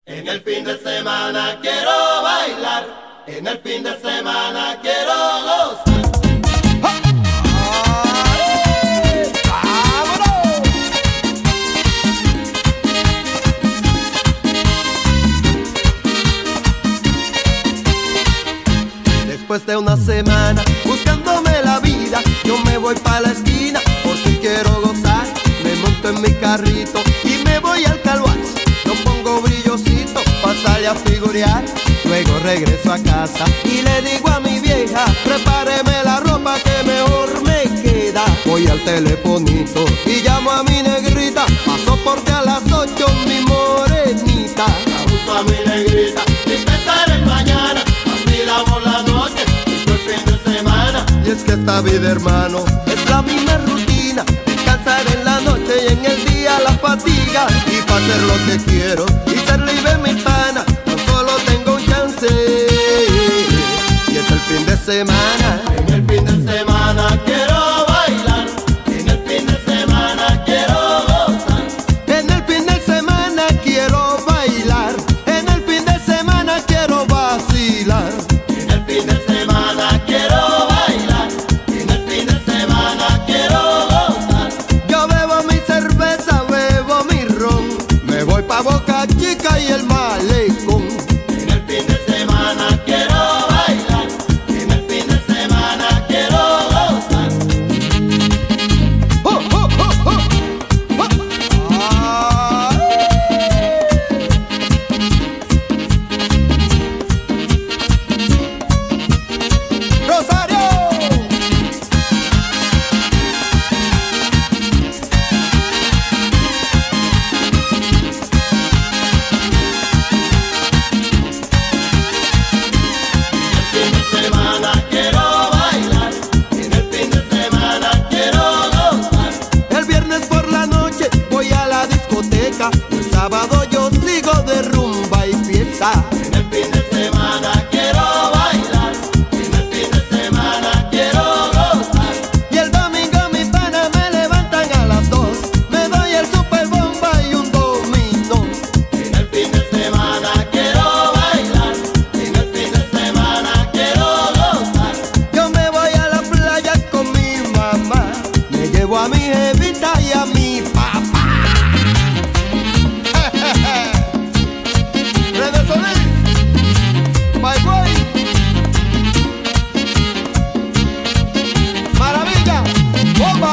En el fin de semana quiero bailar, en el fin de semana quiero gozar. ¡Vámonos! Después de una semana buscándome la vida, yo me voy pa' la esquina porque quiero gozar. Me monto en mi carrito y me voy al Calvax. Yo pongo brillosito pa' salir a figurear. Luego regreso a casa y le digo a mi vieja: prepáreme la ropa que mejor me queda. Voy al telefonito y llamo a mi negrita. Paso porque a las 8 mi morenita. Junto a mi negrita y pensar en mañana, vacilamos la noche y fue el fin de semana. Y es que esta vida, hermano, es la misma rutina. Descansar en la noche y en el día la fatiga. Y para hacer lo que quiero y ser libre mi pana, tan solo tengo un chance, y es el fin de semana. En el fin de semana quiero bailar, en el fin de semana quiero gozar. En el fin de semana quiero bailar, en el fin de semana quiero vacilar. En el fin de semana quiero bailar, en el fin de semana quiero gozar. Yo bebo mi cerveza, bebo mi ron, me voy pa' Boca Chica y el Malecón. En el fin de semana quiero bailar, en el fin de semana quiero gozar. ¡Oh, oh, oh, oh! ¡Oh! ¡Ay! ¡Rosario! En el fin de semana quiero bailar, en el fin de semana quiero gozar. El viernes por la noche voy a la discoteca. El sábado yo sigo de rumba y fiesta. En el fin de semana quiero bailar, en el fin de semana quiero gozar. Y el domingo mis panas me levantan a las 2. Me doy el super bomba y un dominó. En el fin de semana quiero bailar, en el fin de semana quiero gozar. Yo me voy a la playa con mi mamá. Me llevo a mi jevita y a mi papá. René Solís, Bye Boy, Maravilla, bomba.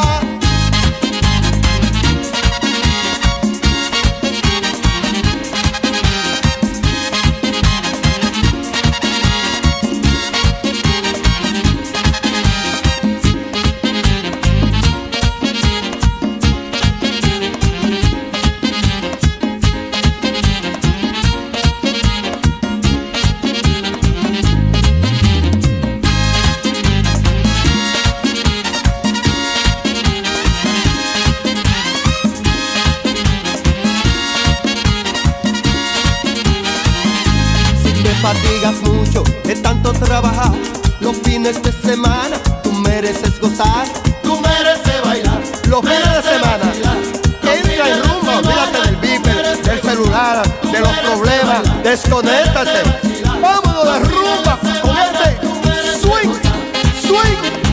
Si te fatigas mucho de tanto trabajar, los fines de semana tú mereces gozar. Tú mereces bailar, Los fines de semana entra en rumba, olvídate del beeper, del celular, de los problemas, desconéctate. Vámonos de rumba con este swing, swing.